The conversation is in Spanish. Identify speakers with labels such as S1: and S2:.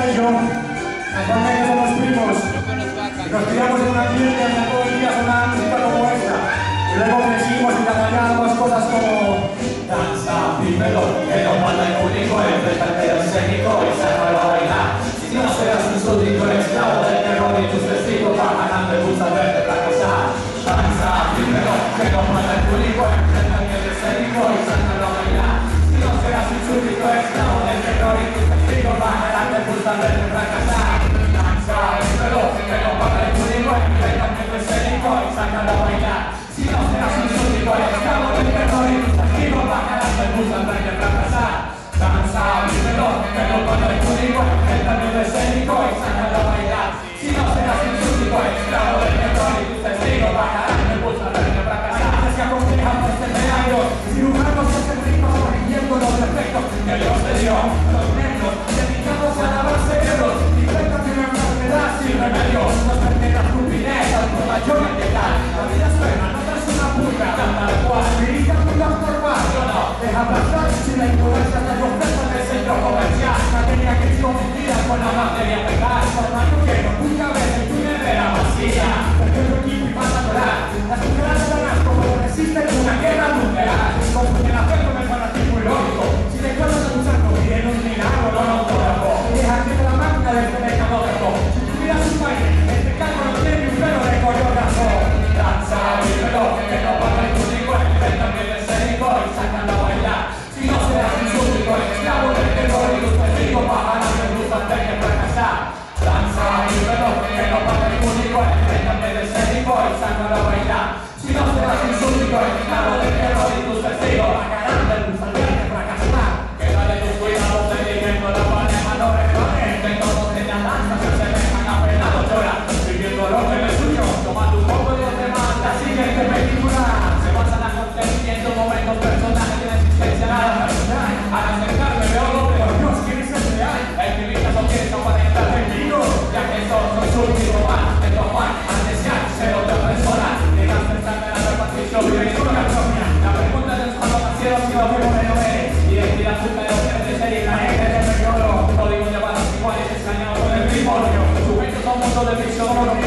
S1: Marta y yo, actualmente somos primos, y nos tiramos en una fiesta y todo el día sonaba música como esta. Y luego crecimos y cantábamos cosas como danza primero, que no manda el único, enfrentarte al escénico y sácalo a bailar. Si no serás un súbdito esclavo del terror y tus testigos van ganando y buscan verte fracasar. Danza primero, que no manda el único, enfrentarte al escénico y sácalo a bailar. Si no serás un súbdito esclavo del terror y tus testigos van ganando y buscan verte fracasar. Danza primero, que no manda el único, enfrentarte al escénico y sácalo a bailar. Si no serás un súbdito esclavo del terror y tus testigos van ganando y buscan verte fracasar. Danza primero, que no manda el único, enfrentarte al escénico y sácalo a bailar. Si no serás un súbdito esclavo del terror y tus testigos van ganando y buscan verte fracasar. Antes que aconsejamos este escenario, cirujanos este ritmo corrigiendo los defectos que Dios te dio. Los negros, dedicados a lavar cerebros, infectan de una enfermedad sin remedio. Nos pertenece estupidez, por mayor llegar. La vida suena, no traes una puta, tal cual. Dirija tu gas normal, yo no. Deja pasar si la influencia te ofrece del centro comercial. Materia que es confundida con la materia pegar. Formando que no nunca ves en tu nevera vacía. Porque tu equipo y vas a llorar. Las cucarachas ganas como lo resisten una guerra nuclear. Confunden la fe con el fanatismo ilógico. Si te cuentas de un santo, piden un milagro, no un autógrafo. Deja que la máquina de este mecanógrafo. Si tuvieras un baile, este calvo no tiene ni un pelo de coreógrafo. Danza, dímelo, que no paga el único, enfrentan el escénico y sacan a bailar. Si no serás un súbdito, esclavo del terror y tus testigos bajan a la luz antes que fracasar. Danza, dímelo, que no paga el único, enfrentan el escénico y sacan a bailar. Si no serás un súbdito, esclavo del terror y tus testigos bajan a la luz antes que fracasar. Quédale tus cuidados, dirigiendo la pareja, no recorren, que todos en la danza se asemejan a penados llorar. Viviendo lo que me suyo, tomando un poco de los demás, la siguiente película se basa en acontecimientos, momentos, personajes de la existencia nada personal. Al acercarme veo lo peor, Dios, ¿quién es el real? El que vistas o quieres aparentar conmigo, ya que todos son súbditos más de tu afán al desear ser otra persona. Llegas pensando en la repartición y en tu canción. La pregunta es cuando nacieron si no vivo de no eres. Identidad supe de ofrecer ser y la gente de periodo. Códigos de barras iguales escaneados con el trimonio. Sujetos a un mundo de ficción.